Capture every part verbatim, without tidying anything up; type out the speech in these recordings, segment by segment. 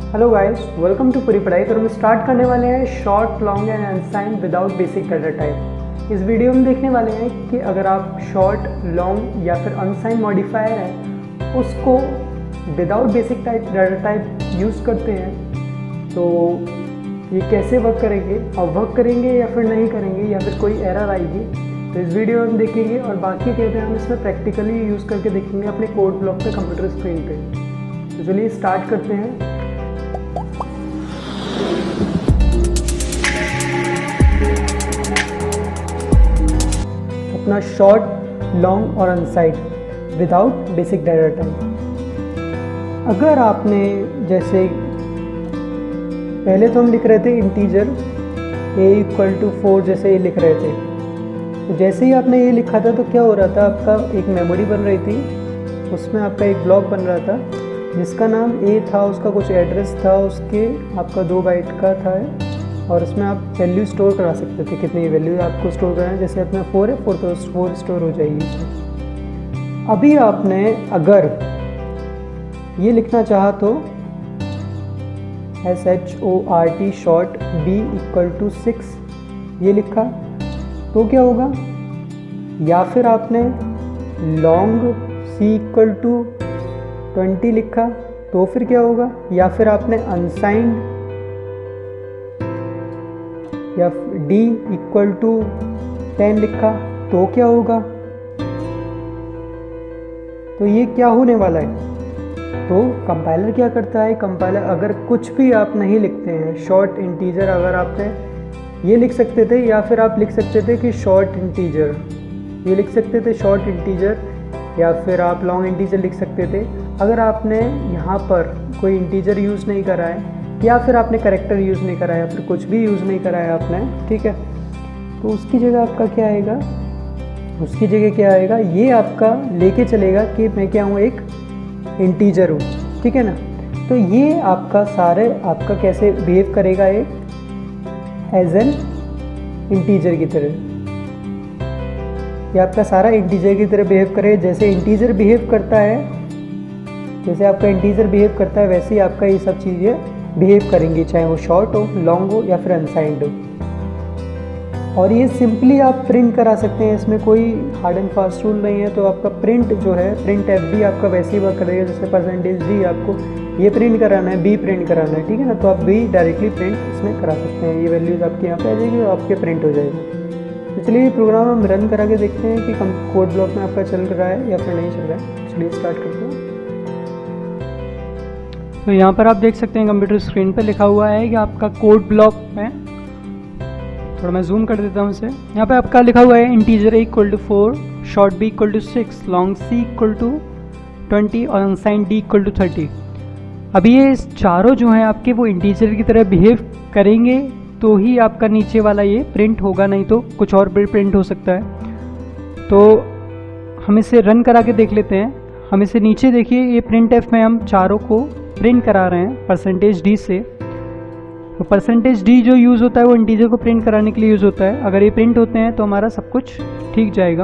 Hello guys, welcome to पूरी पढ़ाई। तो हम स्टार्ट करने वाले हैं short, long and unsigned without basic data type. इस वीडियो में देखने वाले हैं कि अगर आप शॉर्ट, लॉन्ग या फिर अनसाइंड मॉडिफायर है उसको without basic type data type use करते हैं तो ये कैसे वर्क करेंगे और वर्क करेंगे या फिर नहीं करेंगे या फिर कोई एरर आएगी, तो इस वीडियो में हम देखेंगे। और बाकी कहते हैं हम इसमें प्रैक्टिकली यूज़ करके देखेंगे अपने कोड ब्लॉक पे कंप्यूटर स्क्रीन पे। तो चलिए स्टार्ट करते हैं। अपना शॉर्ट, लॉन्ग और unsigned without basic data type. अगर आपने जैसे पहले तो हम लिख रहे थे integer A equal to four, जैसे ये लिख रहे थे, तो जैसे ही आपने ये लिखा था तो क्या हो रहा था, आपका एक मेमोरी बन रही थी, उसमें आपका एक ब्लॉक बन रहा था जिसका नाम ए था, उसका कुछ एड्रेस था, उसके आपका दो बाइट का था और उसमें आप वैल्यू स्टोर करा सकते थे, कितनी वैल्यू आपको स्टोर करना है। जैसे अपना फोर है, फोर तो फोर स्टोर हो जाएगी इसमें। अभी आपने अगर ये लिखना चाहा तो S H O R T short B equal to six ये लिखा तो क्या होगा, या फिर आपने long C equal to twenty लिखा तो फिर क्या होगा, या फिर आपने अनसाइंड या डी इक्वल टू टेन लिखा तो क्या होगा। तो ये क्या होने वाला है, तो कंपाइलर क्या करता है, कंपाइलर अगर कुछ भी आप नहीं लिखते हैं, शॉर्ट इंटीजर अगर आपने ये लिख सकते थे, या फिर आप लिख सकते थे कि शॉर्ट इंटीजर ये लिख सकते थे शॉर्ट इंटीजर, या फिर आप लॉन्ग इंटीजर लिख सकते थे। अगर आपने यहाँ पर कोई इंटीजर यूज़ नहीं करा है, या फिर आपने करेक्टर यूज़ नहीं करा है, या फिर कुछ भी यूज़ नहीं करा है आपने, ठीक है, तो उसकी जगह आपका क्या आएगा, उसकी जगह क्या आएगा, ये आपका लेके चलेगा कि मैं क्या हूँ, एक इंटीजर हूँ, ठीक है ना। तो ये आपका सारे आपका कैसे बिहेव करेगा, एक एज एन इंटीजर की तरह, ये आपका सारा इंटीजर की तरह बिहेव करे। जैसे इंटीजर बिहेव करता है, जैसे आपका इंटीजर बिहेव करता है, वैसे ही आपका ये सब चीज़ें बिहेव करेंगी, चाहे वो शॉर्ट हो, लॉन्ग हो या फिर अनसाइंड हो। और ये सिंपली आप प्रिंट करा सकते हैं, इसमें कोई हार्ड एंड फास्ट रूल नहीं है। तो आपका प्रिंट जो है, प्रिंट एफ भी आपका वैसे ही वर्क करेगा, जैसे परसेंटेज डी आपको ये प्रिंट कराना है, बी प्रिंट कराना है, ठीक है ना, तो आप बी डायरेक्टली प्रिंट इसमें करा सकते हैं। ये वैल्यूज़ आपके यहाँ पे आ जाएगी और आपके प्रिंट हो जाएगा। तो चलिए ये प्रोग्राम हम रन करा के देखते हैं कि कोड ब्लॉक में आपका चल रहा है या फिर नहीं चल रहा है। चलिए स्टार्ट करते हैं। तो यहाँ पर आप देख सकते हैं कंप्यूटर स्क्रीन पे लिखा हुआ है कि आपका कोड ब्लॉक में, थोड़ा मैं जूम कर देता हूँ इसे, यहाँ पे आपका लिखा हुआ है integer A equal to four, short B equal to six, long C equal to twenty और unsigned D equal to thirty. अभी ये चारों जो हैं आपके वो इंटीजर की तरह बिहेव करेंगे तो ही आपका नीचे वाला ये प्रिंट होगा, नहीं तो कुछ और भी प्रिंट हो सकता है। तो हम इसे रन करा के देख लेते हैं। हम इसे नीचे देखिए, ये प्रिंट एफ में हम चारों को प्रिंट करा रहे हैं परसेंटेज डी से। तो परसेंटेज डी जो यूज़ होता है वो इंटीजर को प्रिंट कराने के लिए यूज़ होता है। अगर ये प्रिंट होते हैं तो हमारा सब कुछ ठीक जाएगा।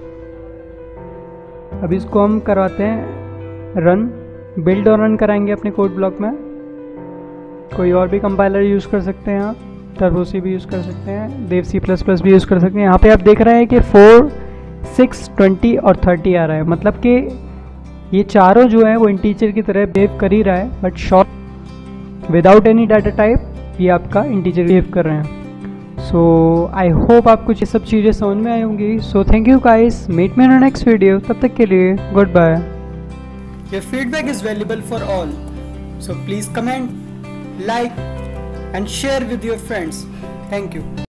अब इसको हम करवाते हैं रन, बिल्ड और रन कराएंगे अपने कोड ब्लॉक में। कोई और भी कंपाइलर यूज़ कर सकते हैं आप, टर्बो सी भी यूज़ कर सकते हैं, देव सी प्लस प्लस भी यूज़ कर सकते हैं। यहाँ पे आप देख रहे हैं कि फोर, सिक्स, ट्वेंटी और थर्टी आ रहा है, मतलब कि ये चारों जो है वो इंटीजर की तरह बिहेव कर ही रहा है, but short without any data type ये आपका इंटीजर बिहेव कर रहे हैं। सो आई होप आपको ये सब चीज़ें समझ में आई होंगी। So thank you guys, meet me in next video, तब तक के लिए goodbye. Your feedback is valuable for all, so please comment, like and share with your friends. Thank you.